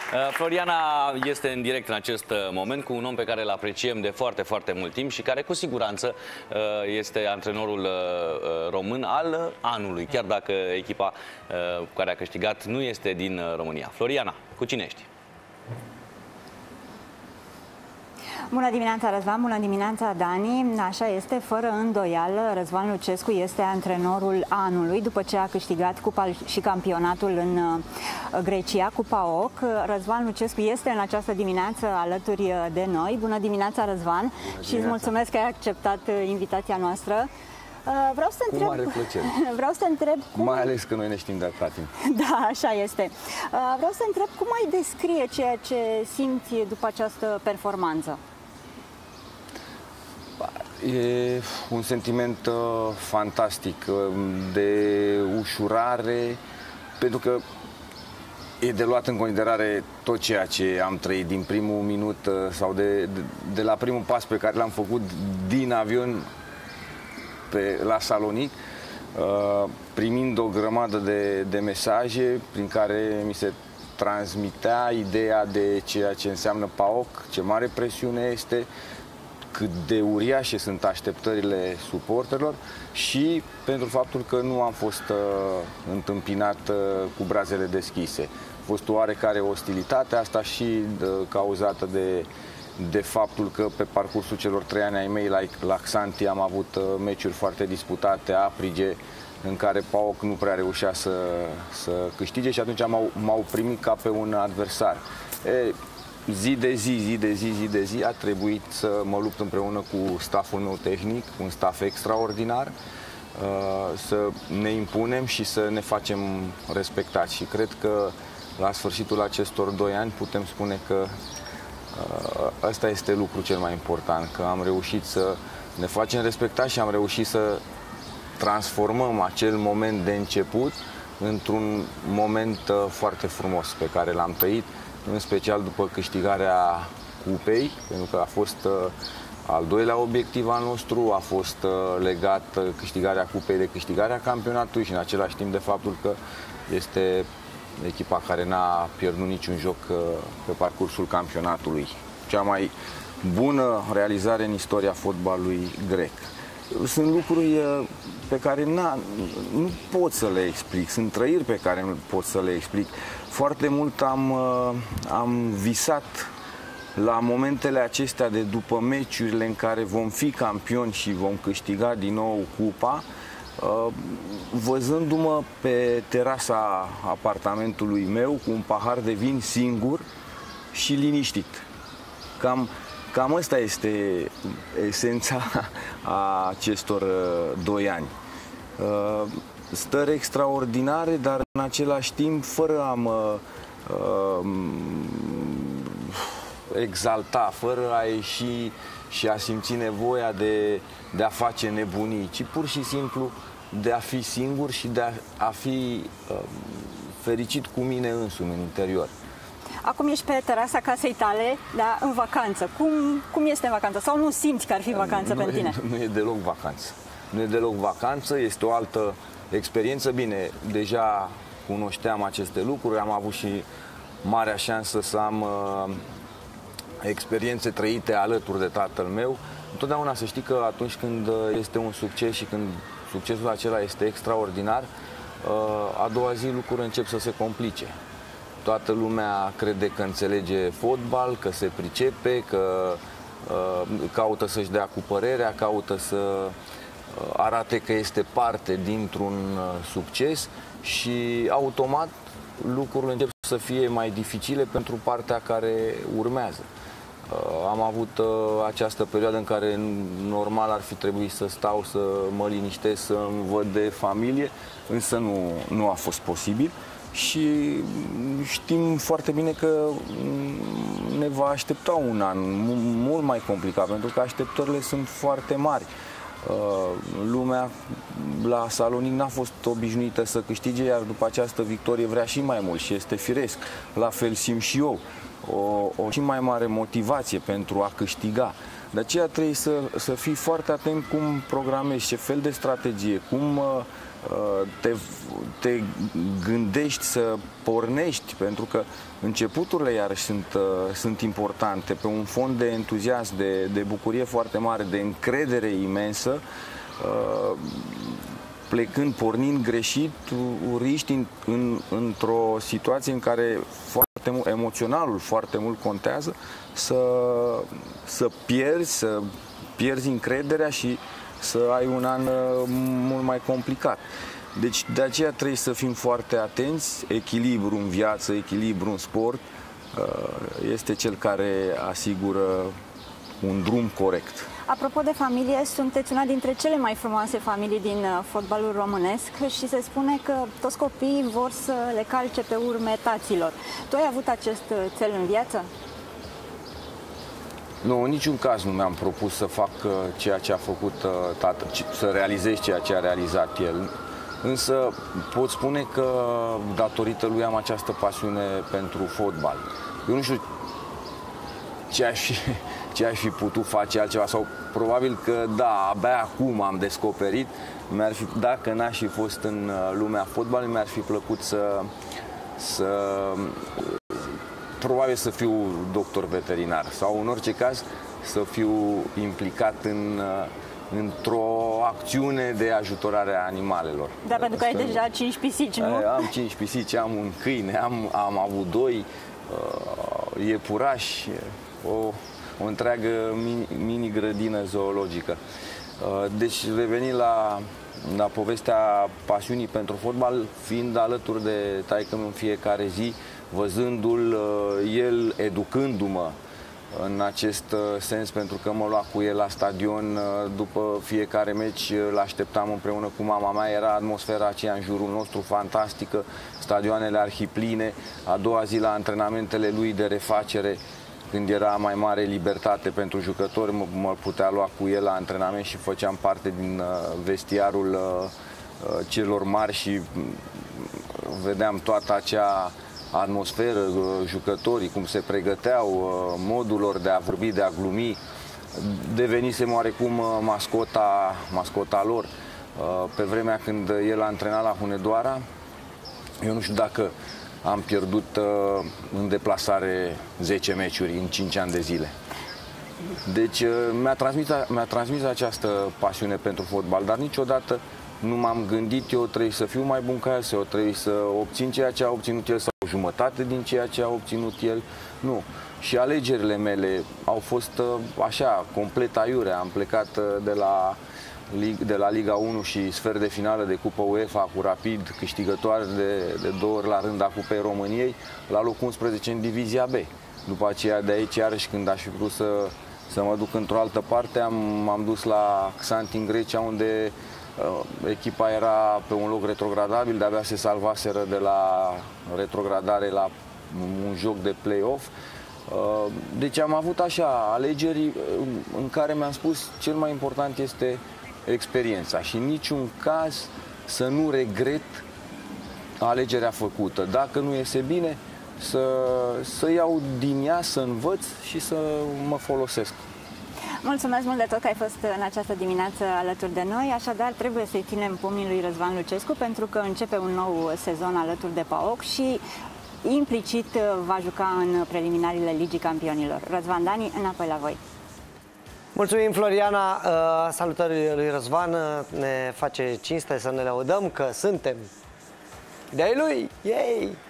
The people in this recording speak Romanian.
Floriana este în direct în acest moment cu un om pe care îl apreciem de foarte, foarte mult timp și care cu siguranță este antrenorul român al anului, chiar dacă echipa care a câștigat nu este din România. Floriana, cu cine ești? Bună dimineața, Răzvan, bună dimineața, Dani. Așa este, fără îndoială, Răzvan Lucescu este antrenorul anului după ce a câștigat cupa și campionatul în Grecia, Cupa OC. Răzvan Lucescu este în această dimineață alături de noi. Bună dimineața, Răzvan, și îți mulțumesc că ai acceptat invitația noastră. Vreau să întreb... Cu mare plăcere. Vreau să întreb cum... Mai ales că noi ne știm de atâta timp. Da, așa este. Vreau să întreb cum ai descrie ceea ce simți după această performanță. E un sentiment fantastic de ușurare, pentru că e de luat în considerare tot ceea ce am trăit din primul minut sau de la primul pas pe care l-am făcut din avion la Salonic, primind o grămadă de mesaje prin care mi se transmitea ideea de ceea ce înseamnă PAOK, ce mare presiune este, cât de uriașe sunt așteptările suporterilor și pentru faptul că nu am fost întâmpinat cu brazele deschise. A fost oarecare ostilitate, asta și cauzată de faptul că pe parcursul celor 3 ani ai mei la Xanthi am avut meciuri foarte disputate, aprige, în care PAOK nu prea reușea să câștige și atunci m-au primit ca pe un adversar. Zi de zi a trebuit să mă lupt împreună cu stafful meu tehnic, un staff extraordinar, să ne impunem și să ne facem respectați. Și cred că la sfârșitul acestor 2 ani putem spune că ăsta este lucrul cel mai important, că am reușit să ne facem respectați și am reușit să transformăm acel moment de început într-un moment foarte frumos pe care l-am trăit, în special după câștigarea cupei, pentru că a fost al doilea obiectiv al nostru, a fost legat câștigarea cupei de câștigarea campionatului și în același timp de faptul că este echipa care n-a pierdut niciun joc pe parcursul campionatului. Cea mai bună realizare în istoria fotbalului grec. Sunt lucruri pe care nu pot să le explic, sunt trăiri pe care nu pot să le explic. Foarte mult am visat la momentele acestea de după meciurile în care vom fi campioni și vom câștiga din nou cupa, văzându-mă pe terasa apartamentului meu cu un pahar de vin singur și liniștit. Cam asta este esența acestor 2 ani. Stări extraordinare, dar în același timp fără a mă exalta, fără a ieși și a simți nevoia de a face nebunii, ci pur și simplu de a fi singur și de a fi fericit cu mine însumi în interior. Acum ești pe terasa casei tale, dar în vacanță. Cum este în vacanță? Sau nu simți că ar fi vacanță pentru tine? Nu e deloc vacanță. Nu e deloc vacanță, este o altă experiență. Bine, deja cunoșteam aceste lucruri, am avut și marea șansă să am experiențe trăite alături de tatăl meu. Întotdeauna să știi că atunci când este un succes și când succesul acela este extraordinar, a doua zi lucrurile încep să se complice. Toată lumea crede că înțelege fotbal, că se pricepe, că caută să-și dea cu părerea, caută să arate că este parte dintr-un succes și automat lucrurile încep să fie mai dificile pentru partea care urmează. Am avut această perioadă în care normal ar fi trebuit să stau, să mă liniștesc, să-mi văd de familie, însă nu a fost posibil. Și știm foarte bine că ne va aștepta un an mult mai complicat, pentru că așteptările sunt foarte mari. Lumea la Salonic n-a fost obișnuită să câștige, iar după această victorie vrea și mai mult și este firesc. La fel simt și eu, o și mai mare motivație pentru a câștiga. De aceea trebuie să fii foarte atent cum programezi, ce fel de strategie, cum te gândești să pornești, pentru că începuturile iarăși sunt importante, pe un fond de entuziasm, de bucurie foarte mare, de încredere imensă. Plecând, pornind greșit, riști într-o situație în care emoționalul foarte mult contează, să pierzi încrederea și să ai un an mult mai complicat. Deci de aceea trebuie să fim foarte atenți. Echilibru în viață, echilibru în sport este cel care asigură un drum corect. Apropo de familie, sunteți una dintre cele mai frumoase familii din fotbalul românesc și se spune că toți copiii vor să le calce pe urme taților. Tu ai avut acest cel în viață? Nu, în niciun caz nu mi-am propus să fac ceea ce a făcut tatăl, să realizez ceea ce a realizat el. Însă pot spune că datorită lui am această pasiune pentru fotbal. Eu nu știu ce aș fi putut face altceva, sau probabil că da, abia acum am descoperit. Dacă n-aș fi fost în lumea fotbalului, mi-ar fi plăcut probabil să fiu doctor veterinar sau în orice caz să fiu implicat într-o acțiune de ajutorare a animalelor. Da, pentru că ai deja 5 pisici, nu? Am 5 pisici, am un câine, am avut 2 iepurași, o întreagă mini-grădină zoologică. Deci revenind la povestea pasiunii pentru fotbal, fiind alături de taică-mi în fiecare zi, văzându-l, el educându-mă în acest sens, pentru că mă lua cu el la stadion, după fiecare meci îl așteptam împreună cu mama mea, era atmosfera aceea în jurul nostru fantastică, stadioanele arhipline, a doua zi la antrenamentele lui de refacere, când era mai mare libertate pentru jucători, mă putea lua cu el la antrenament și făceam parte din vestiarul celor mari și vedeam toată acea atmosferă, jucătorii, cum se pregăteau, modul lor de a vorbi, de a glumi. Devenisem oarecum mascota lor. Pe vremea când el a antrenat la Hunedoara, eu nu știu dacă am pierdut în deplasare 10 meciuri în 5 ani de zile. Deci mi-a transmis această pasiune pentru fotbal, dar niciodată nu m-am gândit eu trebuie să fiu mai bun ca el, sau trebuie să obțin ceea ce a obținut el sau jumătate din ceea ce a obținut el. Nu. Și alegerile mele au fost așa, complet aiure. Am plecat de la Liga 1 și sfert de finală de Cupa UEFA cu Rapid, câștigătoare de 2 ori la rând a Cupei României, la locul 11 în Divizia B. După aceea de aici, iarăși, când aș fi vrut să mă duc într-o altă parte, m-am dus la Xanthi în Grecia, unde echipa era pe un loc retrogradabil, de-abia se salvaseră de la retrogradare la un joc de play-off. Deci am avut așa alegeri în care mi-am spus cel mai important este experiența și în niciun caz să nu regret alegerea făcută. Dacă nu iese bine, să iau din ea, să învăț și să mă folosesc. Mulțumesc mult de tot că ai fost în această dimineață alături de noi, așadar trebuie să-i ținem pumnii lui Răzvan Lucescu pentru că începe un nou sezon alături de PAOK și implicit va juca în preliminariile Ligii Campionilor. Răzvan, Dani, înapoi la voi. Mulțumim, Floriana, salutări lui Răzvan, ne face cinste să ne laudăm că suntem de-ai lui, yay!